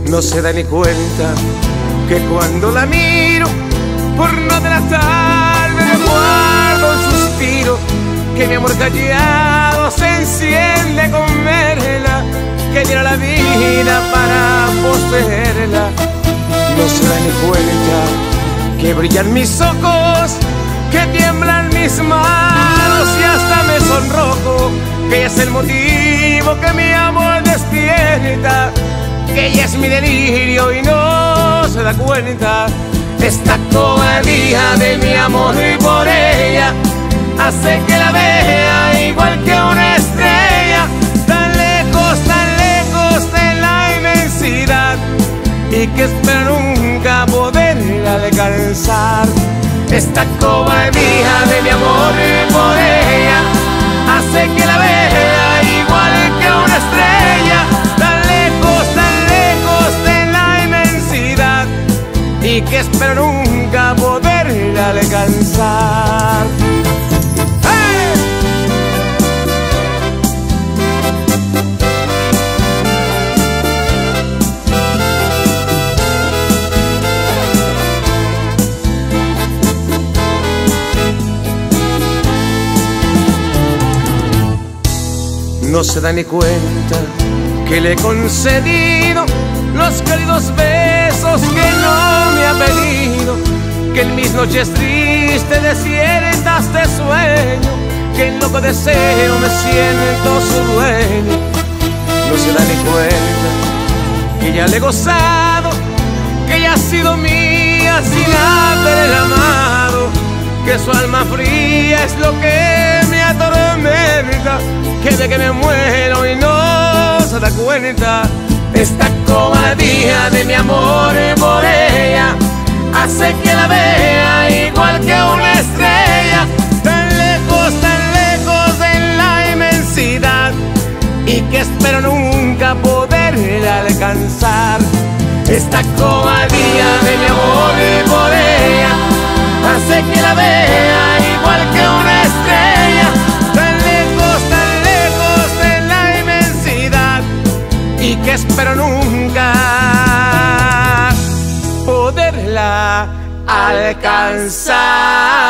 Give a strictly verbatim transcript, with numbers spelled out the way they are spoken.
No se da ni cuenta que cuando la miro, por no delatarme me guardo un suspiro, que mi amor callado se enciende con verla, que diera la vida para poseerla. No se da ni cuenta que brillan mis ojos, que tiemblan mis manos y hasta me sonrojo, que ella es el motivo que mi amor despierta, que ella es mi delirio y no se da cuenta. Esta cobardía de mi amor y por ella hace que la vea igual que una estrella, tan lejos, tan lejos de la inmensidad, y que espero nunca poderla alcanzar. Esta cobardía de mi amor y por ella hace que la vea igual que una estrella, tan lejos, tan lejos de la inmensidad, y que espero nunca poderla alcanzar. No se da ni cuenta que le he concedido los cálidos besos que no me ha pedido, que en mis noches tristes, desiertas de sueño, que en loco deseo me siento su dueño. No se da ni cuenta que ya le he gozado, que ya ha sido mía sin haberla amado, que su alma fría es lo que me atormenta, que de que me muero y no se da cuenta. Esta cobardía de mi amor por ella hace que la vea igual que una estrella, tan lejos, tan lejos de la inmensidad, y que espero nunca poderla alcanzar. Esta cobardía de mi amor por ella hace que la vea igual que una estrella, tan lejos, tan lejos de la inmensidad, y que espero nunca poderla alcanzar.